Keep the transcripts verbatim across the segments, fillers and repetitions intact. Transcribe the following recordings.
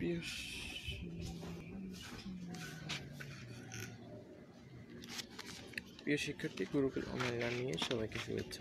প্রিয় প্রিয় শিক্ষার্থী, গুরুকুল অনলাইন লার্নিংয়ে সবাইকে শুভেচ্ছা।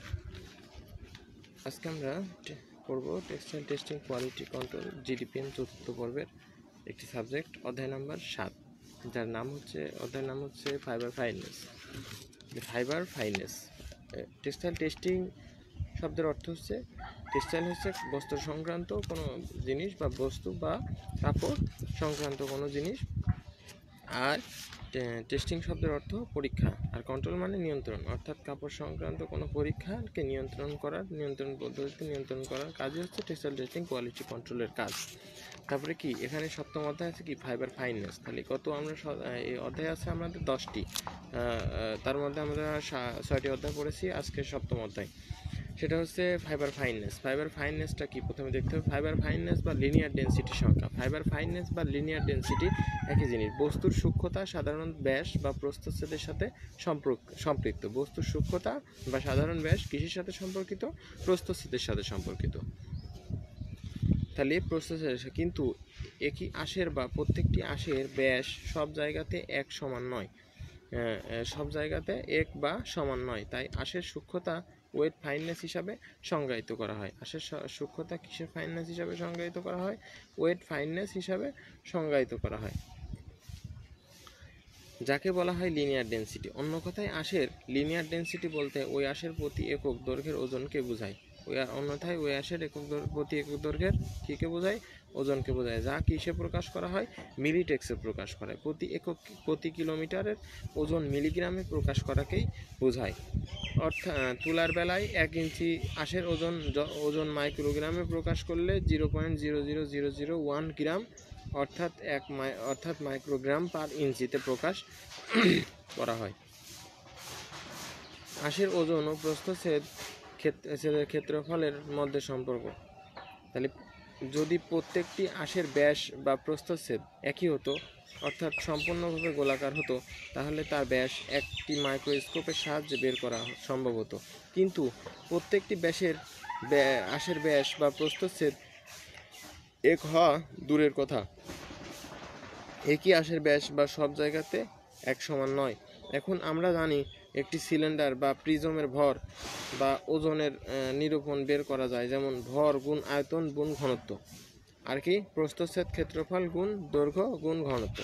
আজকে আমরা পড়ব textile testing quality control GDPM চতুর্থ পর্বের একটি সাবজেক্ট, অধ্যায় নাম্বার সাত, যার নাম হচ্ছে অধ্যায়ের নাম হচ্ছে fibre fineness. Fibre fineness textile testing শব্দের অর্থ হচ্ছে, টেক্সটাইল হচ্ছে বস্ত্র সংক্রান্ত কোনো জিনিস বা বস্তু বা কাপড় সংক্রান্ত কোনো জিনিস, আর টেস্টিং শব্দের অর্থ পরীক্ষা, আর কন্ট্রোল মানে নিয়ন্ত্রণ, অর্থাৎ কাপড় সংক্রান্ত কোনো পরীক্ষাকে নিয়ন্ত্রণ করার নিয়ন্ত্রণ পদ্ধতিতে নিয়ন্ত্রণ করার কাজই হচ্ছে টেক্সটাইল টেস্টিং কোয়ালিটি কন্ট্রোলের কাজ। তারপরে কি এখানে সপ্তম অধ্যায় আছে কি ফাইবার ফাইনেস। তাহলে কত আমরা এই অধ্যায় আছে আমাদের দশটি, তার মধ্যে আমরা ছয়টি অধ্যায় পড়েছি, আজকে সপ্তম অধ্যায়, সেটা হচ্ছে ফাইবার ফাইনেস। ফাইবার ফাইনেসটা কি প্রথমে দেখতে হবে। ফাইবার ফাইনেস বা লিনিয়ার ডেন্সিটি সংখ্যা। ফাইবার ফাইনেস বা লিনিয়ার ডেন্সিটি একই জিনিস। বস্তুর সূক্ষ্মতা সাধারণ ব্যাস বা প্রস্থচ্ছেদের সাথে সম্পর্ক সম্পৃক্ত। বস্তুর সূক্ষ্মতা বা সাধারণ ব্যাস কিসের সাথে সম্পর্কিত? প্রস্থচ্ছেদের সাথে সম্পর্কিত। তাহলে প্রস্থচ্ছেদের, কিন্তু একই আঁশের বা প্রত্যেকটি আঁশের ব্যাস সব জায়গাতে এক সমান নয়, সব জায়গাতে এক বা সমান নয়। তাই আঁশের সূক্ষ্মতা ওয়েট ফাইননেস হিসাবে সংজ্ঞায়িত করা হয়। আঁশের সূক্ষ্মতা কিসের ফাইননেস হিসাবে সংজ্ঞায়িত করা হয়? ওয়েট ফাইননেস হিসাবে সংজ্ঞায়িত করা হয়, যাকে বলা হয় লিনিয়ার ডেন্সিটি। অন্য কথায় আঁশের লিনিয়ার ডেন্সিটি বলতে ওই আঁশের প্রতি একক দৈর্ঘ্যের ওজনকে বোঝায়। ওই অন্যথায় ওই আঁশের একক প্রতি একক দৈর্ঘ্যের কীকে বোঝায়? ওজনকে বোঝায়, যা কিসে প্রকাশ করা হয়? মিলিটেক্সে প্রকাশ করা হয়। প্রতি একক প্রতি কিলোমিটারের ওজন মিলিগ্রামে প্রকাশ করাকেই বোঝায়। অর্থাৎ তুলার বেলায় এক ইঞ্চি আঁশের ওজন ওজন মাইক্রোগ্রামে প্রকাশ করলে zero point zero zero zero zero one gram অর্থাৎ এক মাই অর্থাৎ মাইক্রোগ্রাম পার ইঞ্চিতে প্রকাশ করা হয়। আঁশের ওজন ও প্রস্থচ্ছেদ ক্ষেত্রের ক্ষেত্রফলের মধ্যে সম্পর্ক। তাহলে যদি প্রত্যেকটি আঁশের ব্যাস বা প্রস্থচ্ছেদ একই হতো, অর্থাৎ সম্পূর্ণভাবে গোলাকার হতো, তাহলে তার ব্যাস একটি মাইক্রোস্কোপের সাহায্যে বের করা সম্ভব হতো। কিন্তু প্রত্যেকটি ব্যাসের আঁশের ব্যাস বা প্রস্থচ্ছেদ এক হওয়া দূরের কথা, একই আঁশের ব্যাস বা সব জায়গাতে এক সমান নয়। এখন আমরা জানি একটি সিলিন্ডার বা প্রিজমের ভর বা ওজনের নিরূপণ বের করা যায়, যেমন ভর গুণ আয়তন গুণ ঘনত্ব, আর কি প্রস্থচ্ছেদ ক্ষেত্রফল গুণ দৈর্ঘ্য গুণ ঘনত্ব।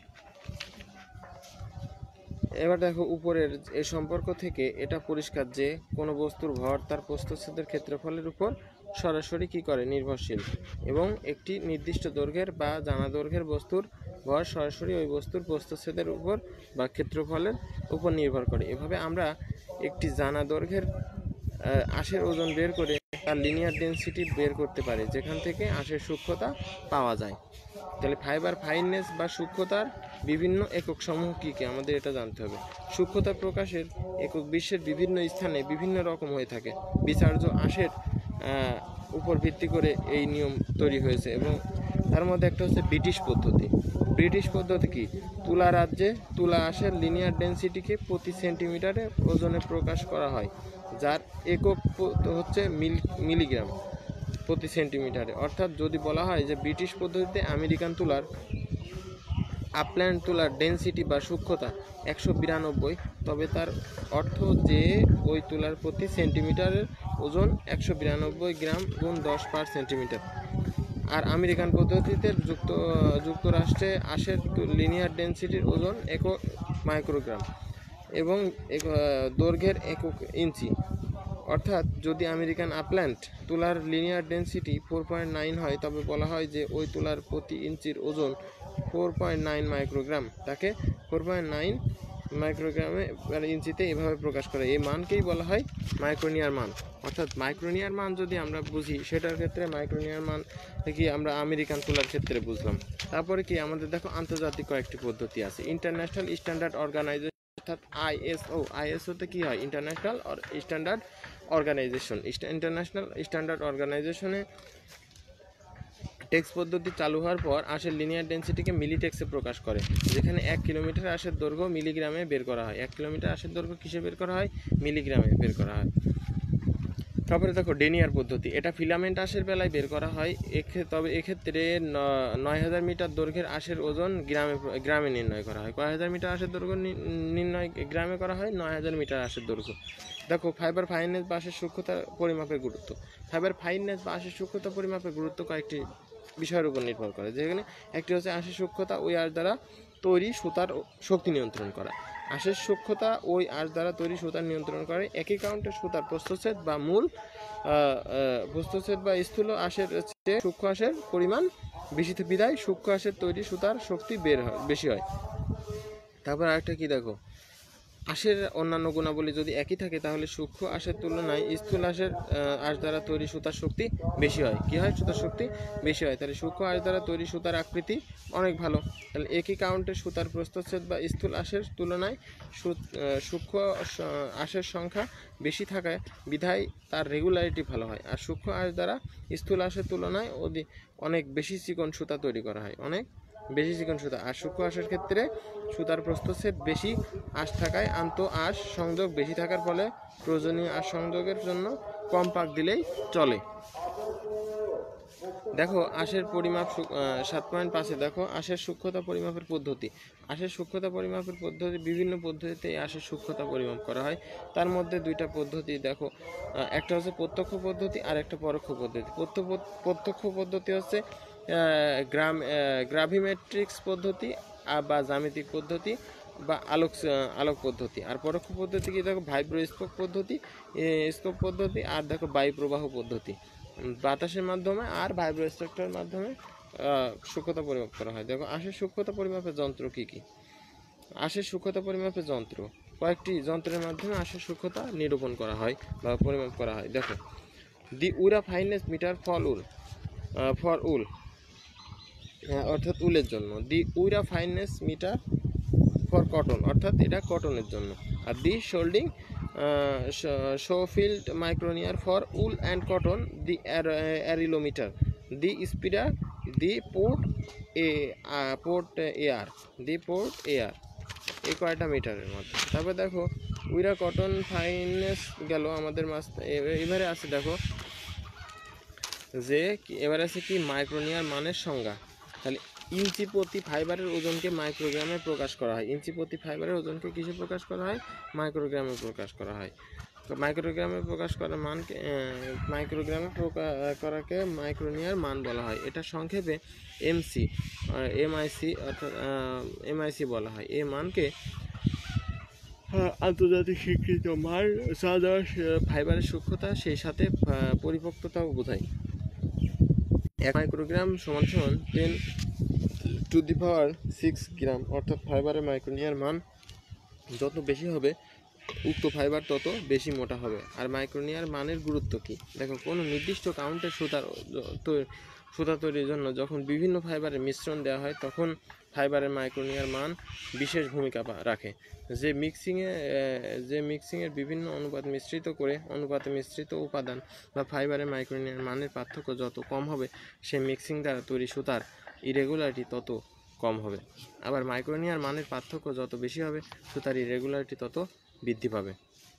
এবার দেখো উপরের এই সম্পর্ক থেকে এটা পরিষ্কার যে কোনো বস্তুর ভর তার প্রস্থচ্ছেদের ক্ষেত্রফলের উপর সরাসরি কি করে? নির্ভরশীল, এবং একটি নির্দিষ্ট দৈর্ঘ্যের বা জানা দৈর্ঘ্যের বস্তুর ভর সরাসরি ওই বস্তুর প্রস্থচ্ছেদের উপর বা ক্ষেত্রফলের উপর নির্ভর করে। এভাবে আমরা একটি জানা দৈর্ঘ্যের আঁশের ওজন বের করে তার লিনিয়ার ডেন্সিটি বের করতে পারি, যেখান থেকে আঁশের সূক্ষ্মতা পাওয়া যায়। তাহলে ফাইবার ফাইননেস বা সূক্ষ্মতার বিভিন্ন একক সমূহ কী কী আমাদের এটা জানতে হবে। সূক্ষ্মতা প্রকাশের একক বিশ্বের বিভিন্ন স্থানে বিভিন্ন রকম হয়ে থাকে। বিচার্য আঁশের উপর ভিত্তি করে এই নিয়ম তৈরি হয়েছে, এবং তার মধ্যে একটা হচ্ছে ব্রিটিশ পদ্ধতি। ব্রিটিশ পদ্ধতি কি? তুলা রাজ্যে তুলা আঁশের লিনিয়ার ডেন্সিটিকে প্রতি সেন্টিমিটারে ওজনে প্রকাশ করা হয়, যার একক হচ্ছে মিল মিলিগ্রাম প্রতি সেন্টিমিটারে। অর্থাৎ যদি বলা হয় যে ব্রিটিশ পদ্ধতিতে আমেরিকান তুলার আপল্যান্ড তুলার ডেন্সিটি বা সূক্ষ্মতা একশো বিরানব্বই, তবে তার অর্থ যে ওই তুলার প্রতি সেন্টিমিটারের ওজন একশো বিরানব্বই গ্রাম গুণ দশ পার সেন্টিমিটার। আর আমেরিকান পদ্ধতিতে যুক্ত যুক্তরাষ্ট্রে আঁশের লিনিয়ার ডেন্সিটির ওজন একক মাইক্রোগ্রাম এবং দৈর্ঘ্যের একক ইঞ্চি। অর্থাৎ যদি আমেরিকান আপল্যান্ড তুলার linear density four point nine হয়, তবে বলা হয় যে ওই তুলার প্রতি ইঞ্চির ওজন ফোর পয়েন্ট নাইন মাইক্রোগ্রাম। তাকে ফোর পয়েন্ট নাইন মাইক্রোগ্রামে ইঞ্চিতে এভাবে প্রকাশ করে। এই মানকেই বলা হয় মাইক্রোনিয়ার মান। অর্থাৎ মাইক্রোনিয়ার মান যদি আমরা বুঝি, সেটার ক্ষেত্রে মাইক্রোনিয়ার মান কি আমরা আমেরিকান তুলার ক্ষেত্রে বুঝলাম। তারপরে কি আমাদের দেখো আন্তর্জাতিক কয়েকটি পদ্ধতি আছে। ইন্টারন্যাশনাল স্ট্যান্ডার্ড অর্গানাইজেশন, অর্থাৎ আইএসও। আইএসওতে কি হয়? International standard organisation. International standard অর্গানাইজেশনে টেক্স পদ্ধতি চালু হওয়ার পর আঁশের লিনিয়ার ডেন্সিটিকে মিলিটেক্সে প্রকাশ করে, যেখানে এক কিলোমিটার আঁশের দৈর্ঘ্য মিলিগ্রামে বের করা হয়। এক কিলোমিটার আঁশের দৈর্ঘ্য কিসে বের করা হয়? মিলিগ্রামে বের করা হয়। তারপরে দেখো ডেনিয়ার পদ্ধতি, এটা ফিলামেন্ট আঁশের বেলায় বের করা হয়। এক্ষেত্রে তবে এক্ষেত্রে নয় হাজার মিটার দৈর্ঘ্যের আঁশের ওজন গ্রামে গ্রামে নির্ণয় করা হয়। কয় হাজার মিটার আঁশের দৈর্ঘ্য নির্ণয় গ্রামে করা হয়? নয় হাজার মিটার আঁশের দৈর্ঘ্য। দেখো ফাইবার ফাইননেস বা আঁশের সূক্ষ্মতা পরিমাপের গুরুত্ব। ফাইবার ফাইননেস বা আঁশের সূক্ষ্মতা পরিমাপের গুরুত্ব কয়েকটি বিষয়ের উপর নির্ভর করে, যেখানে একটি হচ্ছে আঁশের সূক্ষ্মতা ওই আঁশ দ্বারা তৈরি সুতার শক্তি নিয়ন্ত্রণ করা। আঁশের সূক্ষ্মতা ওই আঁশ দ্বারা তৈরি সুতার নিয়ন্ত্রণ করে। একই কাউন্টের সুতার প্রস্থচ্ছেদ বা মূল প্রস্থচ্ছেদ বা স্থূল আঁশের চেয়ে সূক্ষ্ম আঁশের পরিমাণ বেশি বিধায় সূক্ষ্ম আঁশের তৈরি সুতার শক্তি বের হয় বেশি হয়। তারপর আরেকটা কি দেখো, আঁশের অন্যান্য গুণাবলী যদি একই থাকে তাহলে সূক্ষ্ম আঁশের তুলনায় স্থূল আঁশের আঁশ দ্বারা তৈরি সুতার শক্তি বেশি হয়। কি হয়? সুতার শক্তি বেশি হয়। তাহলে সূক্ষ্ম আঁশ দ্বারা তৈরি সুতার আকৃতি অনেক ভালো। তাহলে একই কাউন্টের সুতার প্রস্থচ্ছেদ বা স্থূল আঁশের তুলনায় সূক্ষ্ম আঁশের সংখ্যা বেশি থাকায় বিধায় তার রেগুলারিটি ভালো হয়। আর সূক্ষ্ম আঁশ দ্বারা স্থূল আঁশের তুলনায় অধিক অনেক বেশি চিকন সুতা তৈরি করা হয়, অনেক বেশি চিকন সুতা। আর সূক্ষ্ম আঁশের ক্ষেত্রে সুতার প্রস্থচ্ছেদ বেশি আঁশ থাকায় আন্ত আঁশ সংযোগ বেশি থাকার ফলে প্রয়োজনীয় আঁশ সংযোগের জন্য কম পাক দিলেই চলে। দেখো আঁশের পরিমাপ সাত পয়েন্ট পাঁচে দেখো আঁশের সূক্ষ্মতা পরিমাপের পদ্ধতি। আঁশের সূক্ষ্মতা পরিমাপের পদ্ধতি বিভিন্ন পদ্ধতিতে আঁশের সূক্ষ্মতা পরিমাপ করা হয়। তার মধ্যে দুইটা পদ্ধতি দেখো, একটা হচ্ছে প্রত্যক্ষ পদ্ধতি আর একটা পরোক্ষ পদ্ধতি। প্রত্যক্ষ পদ্ধতি হচ্ছে গ্রাম গ্রাভিমেট্রিক্স পদ্ধতি বা জ্যামিতিক পদ্ধতি বা আলোক আলোক পদ্ধতি। আর পরোক্ষ পদ্ধতি কি দেখো, ভাইব্রো স্পোক পদ্ধতি স্কোপ পদ্ধতি আর দেখো বায়ু প্রবাহ পদ্ধতি। বাতাসের মাধ্যমে আর ভাইব্রো স্ট্রাকচারের মাধ্যমে সূক্ষ্মতা পরিমাপ করা হয়। দেখো আঁশের সূক্ষ্মতা পরিমাপের যন্ত্র কি কি? আঁশের সূক্ষ্মতা পরিমাপের যন্ত্র কয়েকটি যন্ত্রের মাধ্যমে আঁশের সূক্ষ্মতা নিরূপণ করা হয় বা পরিমাপ করা হয়। দেখো দি উরা fineness meter for wool for wool অর্থাৎ উলের জন্য, দি উরা ফাইনেস মিটার ফর কটন অর্থাৎ এটা কটনের জন্য। আর দি শোল্ডিং Sheffield micronaire for wool and cotton, the arealometer, the speeder, the port a port air the port air এই কয়টা মিটারের মধ্যে। তারপর দেখো উইরা কটন ফাইনেস গেল আমাদের মাস। এবারে আছে দেখো যে এবারে আছে কি মাইক্রোনিয়ার মানের সংজ্ঞা। তাহলে ইঞ্চি প্রতি ফাইবারের ওজনকে মাইক্রোগ্রামে প্রকাশ করা হয়। ইঞ্চি প্রতি ফাইবারের ওজনকে কিসে প্রকাশ করা হয়? মাইক্রোগ্রামে প্রকাশ করা হয়। তো মাইক্রোগ্রামে প্রকাশ করার মানকে মাইক্রোগ্রামে প্রকাশ করাকে মাইক্রোনিয়ার মান বলা হয়। এটা সংক্ষেপে এমসি এমআইসি অর্থাৎ এমআইসি বলা হয়। এই মানকে আন্তর্জাতিক স্বীকৃত মান সাদা ফাইবারের সূক্ষ্মতা সেই সাথে পরিপক্কতাও বোঝায়। এক মাইক্রোগ্রাম সমান সমান ten to the power six gram, অর্থাৎ ফাইবারের মাইক্রোনিয়ার মান যত বেশি হবে উক্ত ফাইবার তত বেশি মোটা হবে। আর মাইক্রোনিয়ার মানের গুরুত্ব কি দেখো, কোনো নির্দিষ্ট কাউন্টের সুতার সুতা তৈরির জন্য যখন বিভিন্ন ফাইবারের মিশ্রণ দেওয়া হয় তখন ফাইবারের মাইক্রোনিয়ার মান বিশেষ ভূমিকা রাখে। যে মিক্সিংয়ে যে মিক্সিংয়ের বিভিন্ন অনুপাত মিশ্রিত করে অনুপাতে মিশ্রিত উপাদান বা ফাইবারের মাইক্রোনিয়ার মানের পার্থক্য যত কম হবে সেই মিক্সিং দ্বারা তৈরি সুতার ইরেগুলারিটি তত কম হবে। আবার মাইক্রোনিয়ার মানের পার্থক্য যত বেশি হবে সুতার ইরেগুলারিটি তত বৃদ্ধি পাবে।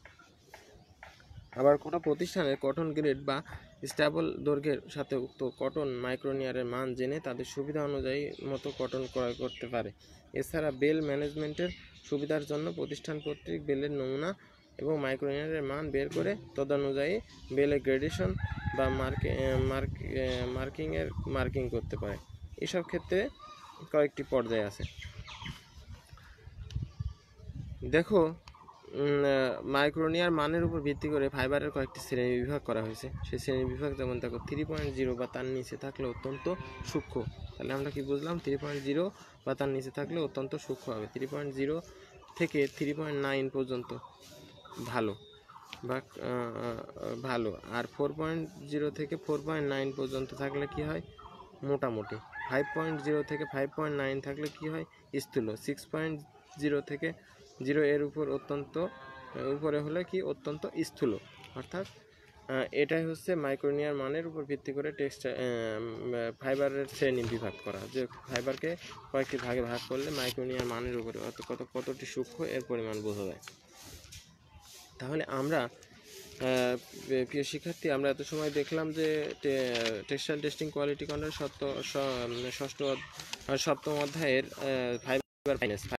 আবার কোনো প্রতিষ্ঠানের কটন গ্রেড বা স্ট্যাবল দৈর্ঘ্যের সাথে উক্ত কটন মাইক্রোনিয়ারের মান জেনে তাদের সুবিধা অনুযায়ী মতো কটন ক্রয় করতে পারে। এছাড়া বেল ম্যানেজমেন্টের সুবিধার জন্য প্রতিষ্ঠান কর্তৃক বেলের নমুনা এবং মাইক্রোনিয়ারের মান বের করে তদনুযায়ী বেলের গ্রেডেশন বা মার্কে মার্কিংয়ের মার্কিং করতে পারে। এসব ক্ষেত্রে কয়েকটি পর্যায় আছে। দেখো মাইক্রোনিয়ার মানের উপর ভিত্তি করে ফাইবারের কয়েকটি শ্রেণী বিভাগ করা হয়েছে। সেই শ্রেণী বিভাগ যেমন দেখো থ্রি পয়েন্ট জিরো বা তার নিচে থাকলে অত্যন্ত সূক্ষ্ম। তাহলে আমরা কি বুঝলাম? থ্রি পয়েন্ট জিরো বা তার নিচে থাকলে অত্যন্ত সূক্ষ্ম হবে। থ্রি পয়েন্ট জিরো থেকে থ্রি পয়েন্ট নাইন পর্যন্ত ভালো বা ভালো। আর ফোর পয়েন্ট জিরো থেকে ফোর পয়েন্ট নাইন পর্যন্ত থাকলে কি হয়? মোটামুটি। ফাইভ পয়েন্ট জিরো থেকে ফাইভ পয়েন্ট নাইন থাকলে কি হয়? স্থূল। সিক্স পয়েন্ট জিরো থেকে জিরো এর উপর অত্যন্ত উপরে হলে কি? অত্যন্ত স্থূল। অর্থাৎ এটাই হচ্ছে মাইক্রোনিয়ার মানের উপর ভিত্তি করে টেক্সটাইল ফাইবারের শ্রেণী বিভাগ করা, যে ফাইবারকে কয়েকটি ভাগে ভাগ করলে মাইক্রোনিয়ার মানের উপরে কত কত কতটি সূক্ষ্ম এর পরিমাণ বোঝা যায়। তাহলে আমরা আহ, প্রিয় শিক্ষার্থী, আমরা এত সময় দেখলাম যে টেক্সটাইল টেস্টিং কোয়ালিটি কন্ট্রোল সপ্ত ষ- ষষ্ঠ অধ্যায়- সপ্তম অধ্যায়ের ফাইবার ফাইন্যান্স